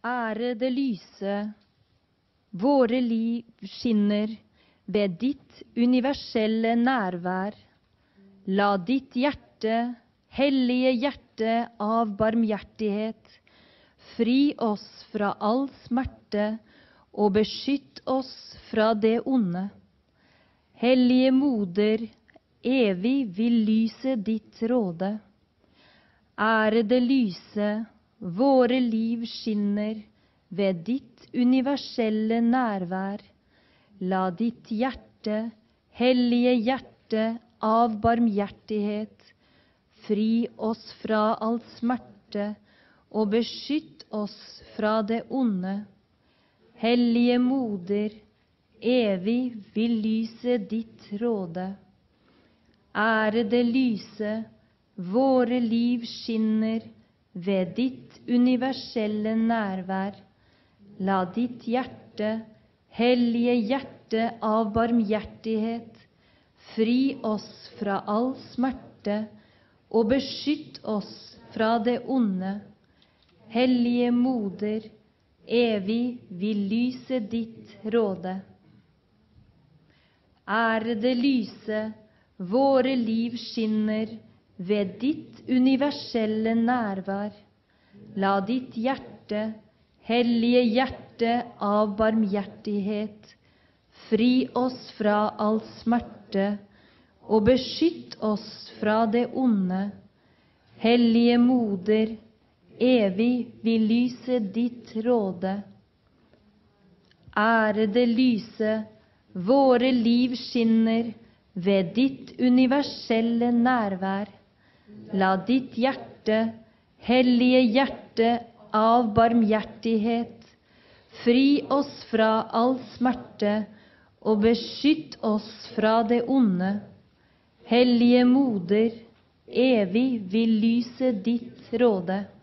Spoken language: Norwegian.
Ære det lyse, våre liv skinner ved ditt universelle nærvær. La ditt hjerte, hellige hjerte av barmhjertighet, fri oss fra all smerte og beskytt oss fra det onde. Hellige Moder, evig vil lyset ditt råde. Ære det lyse, våre liv skinner ved ditt universelle nærvær. La ditt hjerte, hellige hjerte av barmhjertighet, fri oss fra all smerte og beskytt oss fra det onde. Hellige Moder, evig vil lyset ditt råde. Ære det lyse, våre liv skinner ved ditt universelle nærvær. La ditt hjerte, hellige hjerte av barmhjertighet, fri oss fra all smerte og beskytt oss fra det onde. Hellige Moder, evig vil lyset ditt råde. Ære det lyse, våre liv skinner ved ditt universelle nærvær. La ditt hjerte, hellige hjerte av barmhjertighet, fri oss fra all smerte og beskytt oss fra det onde. Hellige Moder, evig vil lyset ditt råde. Ære det lyse, våre liv skinner ved ditt universelle nærvær. La ditt hjerte, hellige hjerte av barmhjertighet, fri oss fra all smerte og beskytt oss fra det onde. Hellige Moder, evig vil lyset ditt råde.